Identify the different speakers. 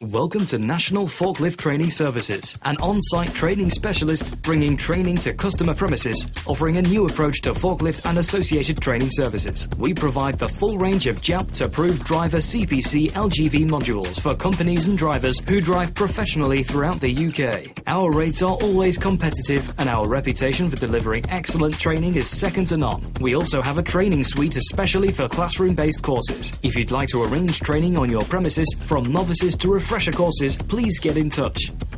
Speaker 1: Welcome to National Forklift Training Services, an on-site training specialist bringing training to customer premises, offering a new approach to forklift and associated training services. We provide the full range of JAPT-approved driver CPC LGV modules for companies and drivers who drive professionally throughout the UK. Our rates are always competitive and our reputation for delivering excellent training is second to none. We also have a training suite especially for classroom-based courses. If you'd like to arrange training on your premises from novices to refresher courses, please get in touch.